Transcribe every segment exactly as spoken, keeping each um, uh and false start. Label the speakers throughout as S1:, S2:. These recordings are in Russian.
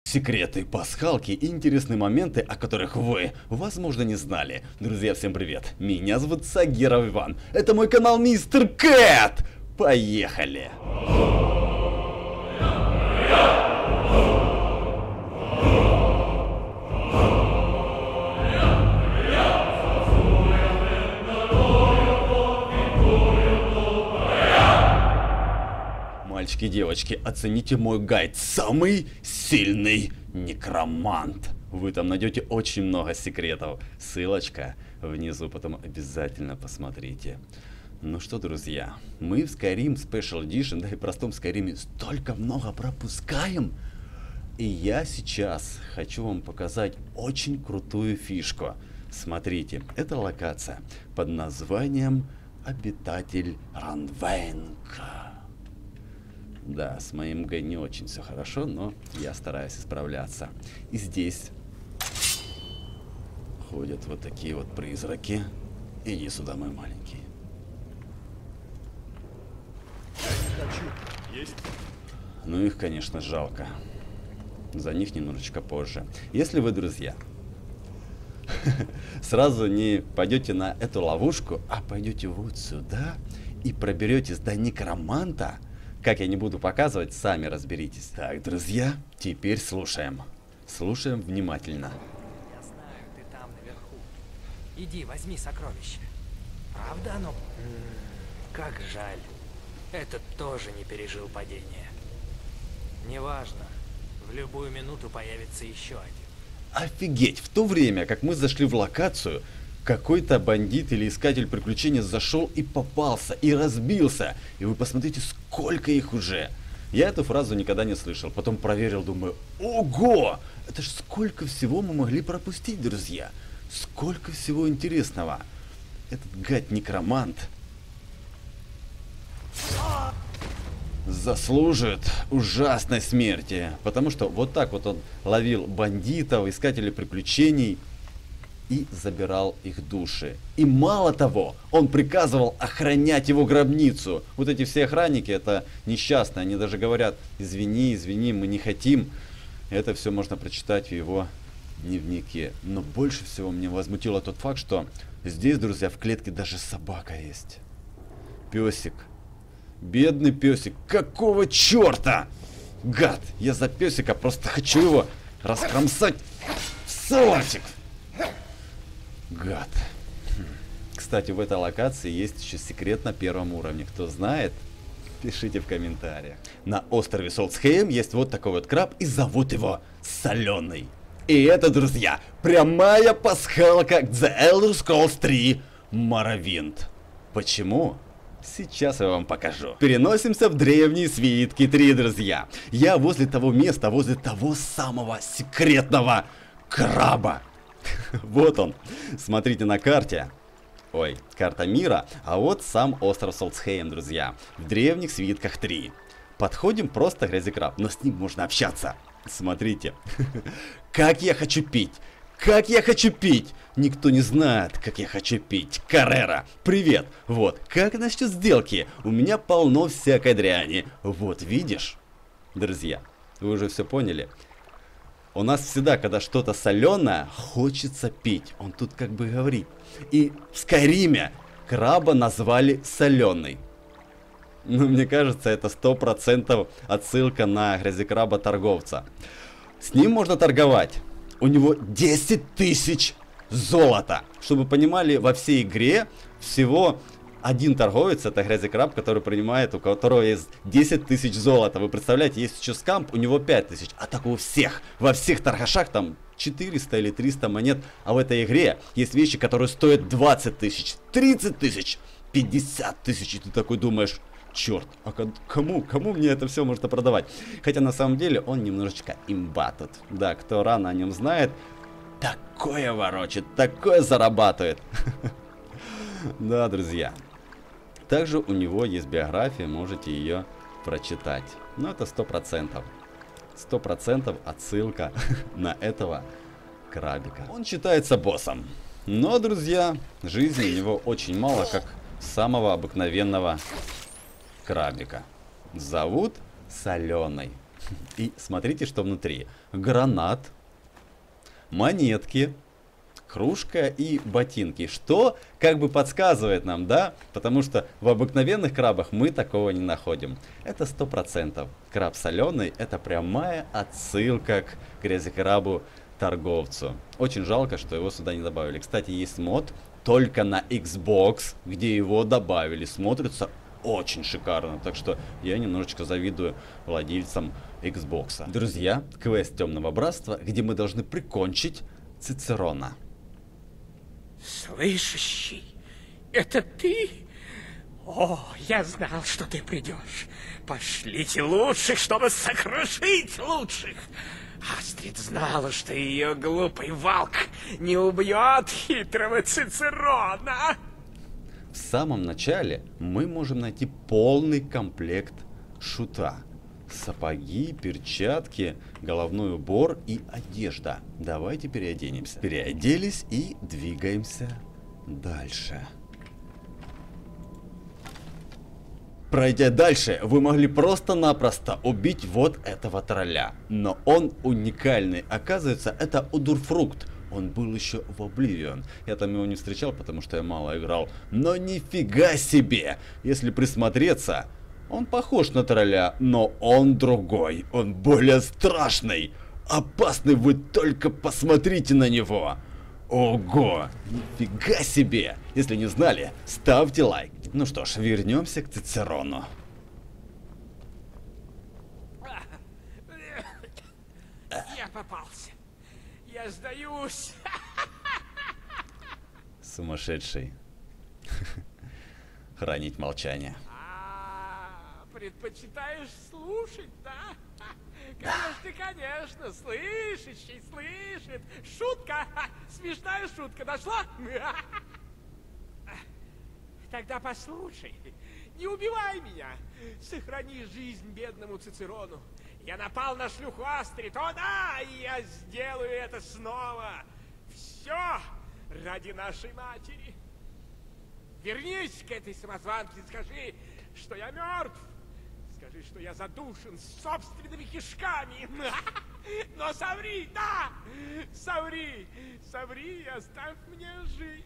S1: Секреты, пасхалки и интересные моменты, о которых вы, возможно, не знали. Друзья, всем привет! Меня зовут Сагиров Иван. Это мой канал Мистер Кэт! Поехали! Мальчики и девочки, оцените мой гайд. Самый сильный некромант. Вы там найдете очень много секретов. Ссылочка внизу, потом обязательно посмотрите. Ну что, друзья, мы в Skyrim Special Edition, да и простом Skyrim столько много пропускаем. И я сейчас хочу вам показать очень крутую фишку. Смотрите, это локация под названием Обитатель Ранвенка. Да, с моим Г не очень все хорошо, но я стараюсь исправляться. И здесь ходят вот такие вот призраки. Иди сюда, мой маленький.
S2: Хочу. Есть.
S1: Ну их, конечно, жалко. За них немножечко позже. Если вы, друзья, сразу не пойдете на эту ловушку, а пойдете вот сюда и проберетесь до некроманта, как я не буду показывать, сами разберитесь. Так, друзья, теперь слушаем. Слушаем внимательно.
S3: Я знаю, ты там наверху. Иди, возьми сокровище. Правда оно? Как жаль. Этот тоже не пережил падение. Неважно. В любую минуту появится еще один.
S1: Офигеть! В то время, как мы зашли в локацию, какой-то бандит или искатель приключений зашел и попался, и разбился. И вы посмотрите, сколько их уже. Я эту фразу никогда не слышал. Потом проверил, думаю, ого! Это ж сколько всего мы могли пропустить, друзья. Сколько всего интересного. Этот гад-некромант заслужит ужасной смерти. Потому что вот так вот он ловил бандитов, искателей приключений и забирал их души. И мало того, он приказывал охранять его гробницу. Вот эти все охранники, это несчастные. Они даже говорят, извини, извини, мы не хотим. Это все можно прочитать в его дневнике. Но больше всего меня возмутило тот факт, что здесь, друзья, в клетке даже собака есть. Песик. Бедный песик. Какого черта? Гад, я за песика просто хочу его раскромсать в салатик. Гад. Кстати, в этой локации есть еще секрет на первом уровне. Кто знает, пишите в комментариях. На острове Солсхейм есть вот такой вот краб, и зовут его Соленый. И это, друзья, прямая пасхалка к The Elder Scrolls три Morrowind. Почему? Сейчас я вам покажу. Переносимся в древние свитки три, друзья. Я возле того места, возле того самого секретного краба. Вот он. Смотрите на карте. Ой, карта мира. А вот сам остров Солсхейм, друзья. В древних свитках три. Подходим, просто грязекраб, но с ним можно общаться. Смотрите. Как я хочу пить. Как я хочу пить. Никто не знает, как я хочу пить. Каррера, привет. Вот, как насчет сделки? У меня полно всякой дряни. Вот, видишь? Друзья, вы уже все поняли. У нас всегда, когда что-то соленое, хочется пить. Он тут как бы говорит. И в Скайриме краба назвали соленый. Ну, мне кажется, это сто процентов отсылка на грязекраба торговца. С ним можно торговать. У него десять тысяч золота. Чтобы вы понимали, во всей игре всего один торговец, это грязекраб, который принимает, у которого есть десять тысяч золота. Вы представляете, есть еще скамп, у него пять тысяч. А так у всех, во всех торгашах там четыреста или триста монет. А в этой игре есть вещи, которые стоят двадцать тысяч, тридцать тысяч, пятьдесят тысяч. И ты такой думаешь, черт, а кому, кому мне это все можно продавать? Хотя на самом деле он немножечко имба тут. Да, кто рано о нем знает, такое ворочит, такое зарабатывает. Да, друзья. Также у него есть биография, можете ее прочитать. Но это сто процентов. Сто процентов отсылка на этого крабика. Он считается боссом. Но, друзья, жизни у него очень мало, как самого обыкновенного крабика. Зовут Соленый. И смотрите, что внутри. Гранат, монетки, кружка и ботинки. Что как бы подсказывает нам, да? Потому что в обыкновенных крабах мы такого не находим. Это сто процентов. Краб соленый — это прямая отсылка к грязекрабу торговцу. Очень жалко, что его сюда не добавили. Кстати, есть мод только на Xbox, где его добавили. Смотрится очень шикарно. Так что я немножечко завидую владельцам Xbox. Друзья, квест Темного Братства, где мы должны прикончить Цицерона.
S2: Слышащий, это ты? О, я знал, что ты придешь. Пошлите лучших, чтобы сокрушить лучших. Астрид знала, что ее глупый волк не убьет хитрого Цицерона.
S1: В самом начале мы можем найти полный комплект шута. Сапоги, перчатки, головной убор и одежда. Давайте переоденемся. Переоделись и двигаемся дальше. Пройдя дальше, вы могли просто-напросто убить вот этого тролля. Но он уникальный. Оказывается, это Удурфрукт. Он был еще в Обливион. Я там его не встречал, потому что я мало играл. Но нифига себе! Если присмотреться, он похож на тролля, но он другой. Он более страшный. Опасный, вы только посмотрите на него. Ого! Нифига себе! Если не знали, ставьте лайк. Ну что ж, вернемся к Цицерону.
S2: Я попался. Я сдаюсь.
S1: Сумасшедший. Хранить молчание.
S2: А, предпочитаешь слушать, да? Конечно, конечно, слышащий, слышит. Шутка, смешная шутка, дошла? Тогда послушай, не убивай меня. Сохрани жизнь бедному Цицерону. Я напал на шлюху Астрид, о да, и я сделаю это снова. Все ради нашей матери. Вернись к этой самозванке и скажи, что я мертв. Скажи, что я задушен собственными кишками. Но соври, да, соври, соври и оставь мне жизнь.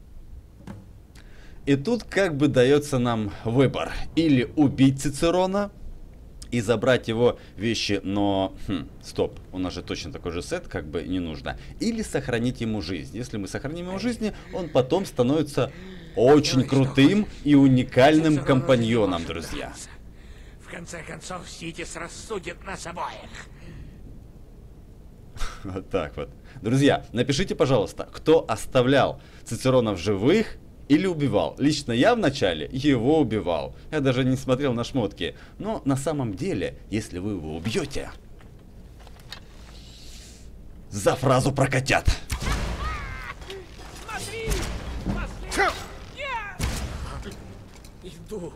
S1: И тут как бы дается нам выбор. Или убить Цицерона и забрать его вещи, но... Хм, стоп, у нас же точно такой же сет, как бы не нужно. Или сохранить ему жизнь. Если мы сохраним ему жизнь, он потом становится очень крутым и уникальным компаньоном, друзья.
S2: В конце концов, Ситис рассудит нас обоих.
S1: Вот так вот. Друзья, напишите, пожалуйста, кто оставлял Цицерона в живых или убивал. Лично я вначале его убивал. Я даже не смотрел на шмотки. Но на самом деле, если вы его убьете... За фразу прокатят.
S2: Смотри! Последний... Нет! Иду.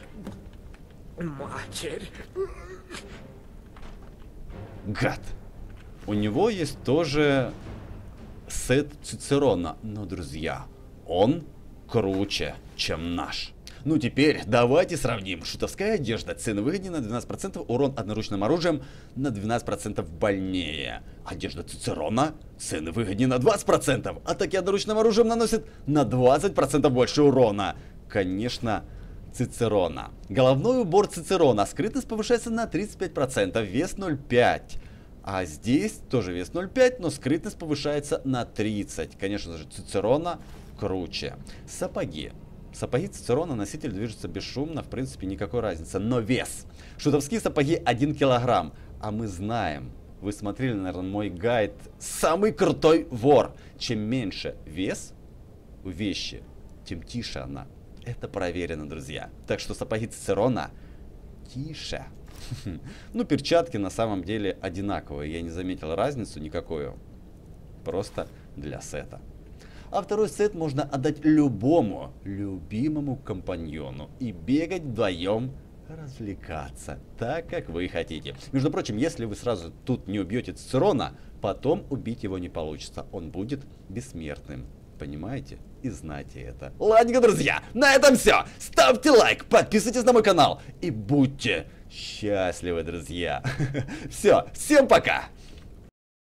S2: Матерь.
S1: Гад. У него есть тоже сет Цицерона. Но, друзья, он круче, чем наш. Ну теперь давайте сравним. Шутовская одежда. Цены выгоднее на двенадцать процентов. Урон одноручным оружием на двенадцать процентов больнее. Одежда Цицерона. Цены выгоднее на двадцать процентов. Атаки одноручным оружием наносят на двадцать процентов больше урона. Конечно, Цицерона. Головной убор Цицерона. Скрытность повышается на тридцать пять процентов. Вес ноль целых пять десятых. А здесь тоже вес ноль целых пять десятых, но скрытность повышается на тридцать. Конечно же, Цицерона круче. Сапоги. Сапоги Цицерона, носитель движется бесшумно, в принципе никакой разницы. Но вес. Шутовские сапоги один килограмм. А мы знаем, вы смотрели, наверное, мой гайд. Самый крутой вор. Чем меньше вес у вещи, тем тише она. Это проверено, друзья. Так что сапоги Цицерона тише. Ну, перчатки на самом деле одинаковые. Я не заметил разницу никакую. Просто для сета. А второй сет можно отдать любому любимому компаньону и бегать вдвоем, развлекаться так, как вы хотите. Между прочим, если вы сразу тут не убьете Цицерона, потом убить его не получится. Он будет бессмертным. Понимаете? и знайте это. Ладненько, друзья, на этом все. Ставьте лайк, подписывайтесь на мой канал и будьте счастливы, друзья. Все, всем пока.